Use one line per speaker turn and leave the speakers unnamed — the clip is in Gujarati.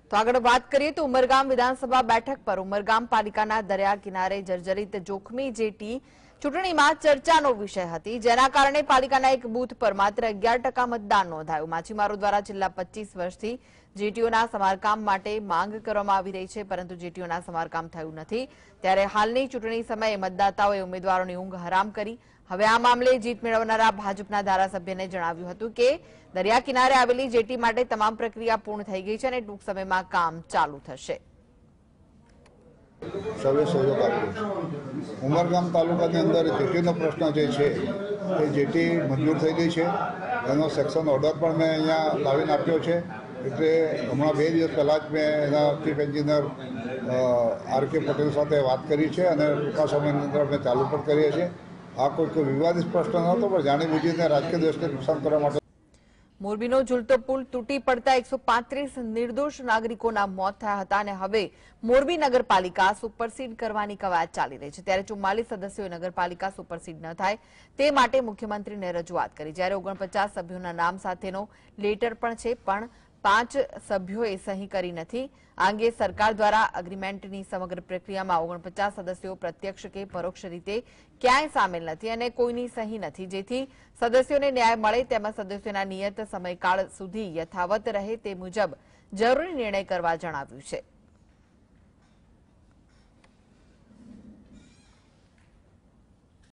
તો આગળ વાત કરીએ તો ઉમરગામ વિધાનસભા બેઠક પર ઉમરગામ પાલિકાના દરિયા કિનારે જર્જરિત જોખમી જેટી ચૂંટણીમાં ચર્ચાનો વિષય હતી, જેના કારણે પાલિકાના એક બૂથ પર માત્ર 11% મતદાન નોંધાયું। માછીમારો દ્વારા છેલ્લા 25 વર્ષથી જેટીઓના સમારકામ માટે માંગ કરવામાં આવી રહી છે, પરંતુ જેટીઓના સમારકામ થયું નથી। ત્યારે હાલની ચૂંટણી સમયે મતદાતાઓએ ઉમેદવારોની ઊંઘ હરામ કરી। હવે આ મામલે જીત મેળવનારા ભાજપના ધારાસભ્યને જણાવ્યું હતું કે દરિયા કિનારે આવેલી જેટી માટે તમામ પ્રક્રિયા પૂર્ણ થઈ ગઈ છે અને ટૂંક સમયમાં કામ ચાલુ થશે।
સર્વે સહયોગ આપ્યો। ઉમરગામ તાલુકાની અંદર જેટીનો પ્રશ્ન જે છે એ જેટી મંજૂર થઈ ગઈ છે। એનો સેક્શન ઓર્ડર પણ મેં અહીંયા લાવીને આપ્યો છે। એટલે હમણાં 2 દિવસ પહેલાં જ મેં એના ચીફ એન્જિનિયર આર.કે. પટેલ સાથે વાત કરી છે અને ટૂંકા સમયની અંદર અમે ચાલુ પણ કરીએ છીએ। આ કોઈ વિવાદિત પ્રશ્ન નહોતો, પણ જાણીબૂજીને રાજકીય દેશને નુકસાન કરવા માટે
મોરબીનો ઝૂલતો પુલ તૂટી પડતા 135 નિર્દોષ નાગરિકોના મોત થયા હતા અને હવે મોરબી નગરપાલિકા સુપરસીડ કરવાની કવાયત ચાલી રહી છે। ત્યારે 44 સદસ્યોએ નગરપાલિકા સુપરસીડ ન થાય તે માટે મુખ્યમંત્રીને રજૂઆત કરી, જ્યારે 49 સભ્યોના નામ સાથેનો લેટર પણ છે, પણ 5 સભ્યોએ સહી કરી નથી। આ અંગે સરકાર દ્વારા અગ્રીમેન્ટની સમગ્ર પ્રક્રિયામાં 49 સદસ્યો પ્રત્યક્ષ કે પરોક્ષ રીતે ક્યાંય સામેલ નથી અને કોઈની સહી નથી, જેથી સદસ્યોને ન્યાય મળે તેમજ સદસ્યોના નિયત સમયકાળ સુધી યથાવત રહે તે મુજબ જરૂરી નિર્ણય કરવા જણાવ્યું છે।